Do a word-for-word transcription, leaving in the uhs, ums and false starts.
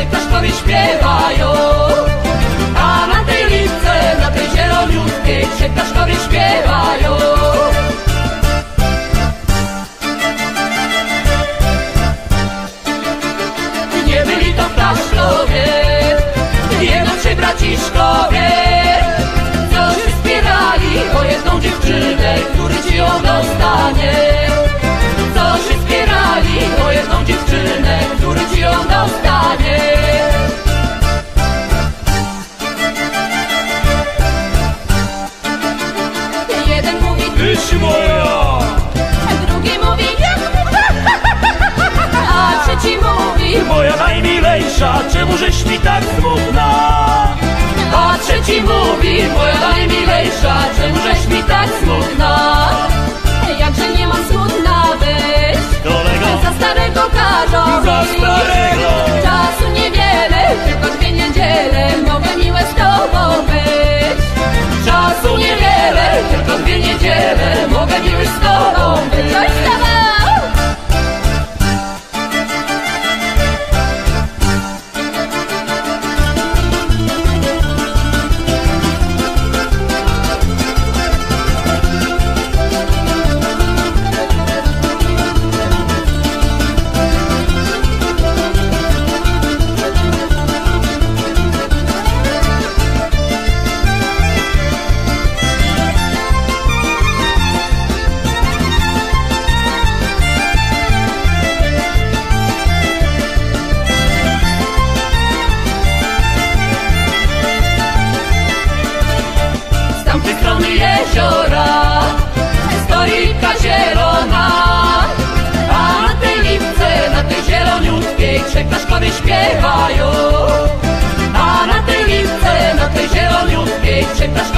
trzech ptaszkowie śpiewają. A na tej lipce, na tej zieloniutkiej, trzech ptaszkowie śpiewają. Nie byli to ptaszkowie, jedno trzej braciszkowie, co się spierali o jedną dziewczynę, który ci ją dostanie. Co się spierali o jedną dziewczynę, który ci ją dostanie. Jeden mówi: tyś moja. Drugi mówi: a trzeci mówi: moja najmilejsza, czemu żeś mi tak smutna? A trzeci mówi: moja najmilejsza, czemu żeś mi tak smutna? Jakże nie mam smutna być, kolego, za starego każą za starego. Czasu niewiele, tylko dwie niedziele, mogę miłe z tobą być. Czasu niewiele, tylko dwie niedziele, mogę miły z tobą być. Coś stawał! Z tamtej strony jeziora stoi ta zielona, a na tej lipce, na tej zieloniutkiej, trzech ptaszkowie śpiewają. A na tej lipce, na tej zieloniutkiej, trzech ptaszkowie